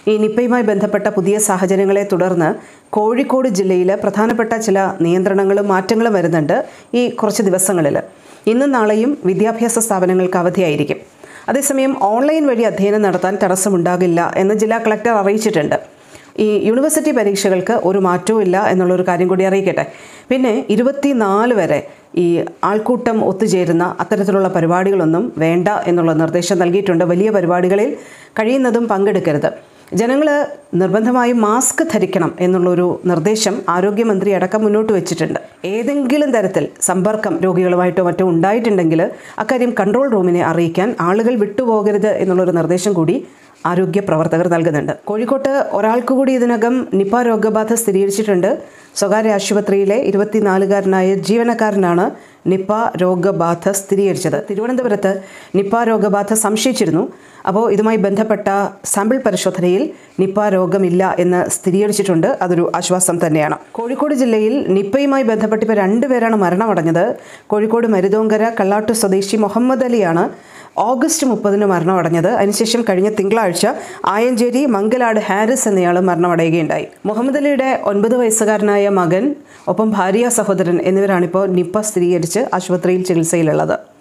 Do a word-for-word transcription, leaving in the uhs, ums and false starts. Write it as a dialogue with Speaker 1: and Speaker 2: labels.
Speaker 1: ഈ നിപ്പയുമായി ബന്ധപ്പെട്ട പുതിയ സാഹചര്യങ്ങളെ തുടർന്ന് കോഴിക്കോട് ജില്ലയിൽ പ്രധാനപ്പെട്ട ചില നിയന്ത്രണങ്ങളും മാറ്റങ്ങളും വരുന്നുണ്ട്. ഈ കുറച്ച് ദിവസങ്ങളിൽ ഇന്നും നാളെയും വിദ്യാഭ്യാസ സ്ഥാപനങ്ങൾക്ക് അവധിയായിരിക്കും. അതേസമയം ഓൺലൈൻ വഴി അധ്യയനം നടത്താൻ തടസ്സമുണ്ടാകില്ല എന്ന് ജില്ലാ കളക്ടർ അറിയിച്ചിട്ടുണ്ട്. ഈ യൂണിവേഴ്സിറ്റി പരീക്ഷകൾക്ക് ഒരു മാറ്റവും ഇല്ല എന്നുള്ളൊരു കാര്യം കൂടി അറിയിക്കട്ടെ. പിന്നെ ഇരുപത്തിനാല് വരെ ഈ ആൾക്കൂട്ടം ഒത്തുചേരുന്ന അത്തരത്തിലുള്ള പരിപാടികളൊന്നും വേണ്ട എന്നുള്ള നിർദ്ദേശം നൽകിയിട്ടുണ്ട്. വലിയ പരിപാടികളിൽ കഴിയുന്നതും പങ്കെടുക്കരുത്. ജനങ്ങൾ നിർബന്ധമായും മാസ്ക് ധരിക്കണം എന്നുള്ളൊരു നിർദ്ദേശം ആരോഗ്യമന്ത്രി അടക്കം മുന്നോട്ട് വെച്ചിട്ടുണ്ട്. ഏതെങ്കിലും തരത്തിൽ സമ്പർക്കം രോഗികളുമായിട്ടോ മറ്റോ ഉണ്ടായിട്ടുണ്ടെങ്കിൽ അക്കാര്യം കൺട്രോൾ റൂമിനെ അറിയിക്കാൻ ആളുകൾ വിട്ടുപോകരുത് എന്നുള്ളൊരു നിർദ്ദേശം കൂടി ആരോഗ്യ പ്രവർത്തകർ നൽകുന്നുണ്ട്. കോഴിക്കോട്ട് ഒരാൾക്ക് കൂടി ഇതിനകം നിപ രോഗബാധ സ്ഥിരീകരിച്ചിട്ടുണ്ട്. സ്വകാര്യ ആശുപത്രിയിലെ ഇരുപത്തിനാലുകാരനായ ജീവനക്കാരനാണ് നിപ രോഗബാധ സ്ഥിരീകരിച്ചത്. തിരുവനന്തപുരത്ത് നിപ രോഗബാധ സംശയിച്ചിരുന്നു. അപ്പോൾ ഇതുമായി ബന്ധപ്പെട്ട സാമ്പിൾ പരിശോധനയിൽ നിപ രോഗമില്ല എന്ന് സ്ഥിരീകരിച്ചിട്ടുണ്ട്. അതൊരു ആശ്വാസം തന്നെയാണ്. കോഴിക്കോട് ജില്ലയിൽ നിപ്പയുമായി ബന്ധപ്പെട്ട് ഇപ്പോൾ രണ്ടുപേരാണ് മരണമടഞ്ഞത്. കോഴിക്കോട് മരുതോങ്കര കള്ളാട്ടു സ്വദേശി മുഹമ്മദ് അലിയാണ് ഓഗസ്റ്റ് മുപ്പതിന് മരണമടഞ്ഞത്. അതിനുശേഷം കഴിഞ്ഞ തിങ്കളാഴ്ച ആയഞ്ചേരി മംഗലാട് ഹാരിസ് എന്നയാൾ മരണമടയുകയുണ്ടായി. മുഹമ്മദ് അലിയുടെ ഒൻപത് വയസ്സുകാരനായ മകൻ ഒപ്പം ഭാര്യ സഹോദരൻ എന്നിവരാണിപ്പോൾ നിപ്പ സ്ഥിരീകരിച്ച് ആശുപത്രിയിൽ ചികിത്സയിലുള്ളത്.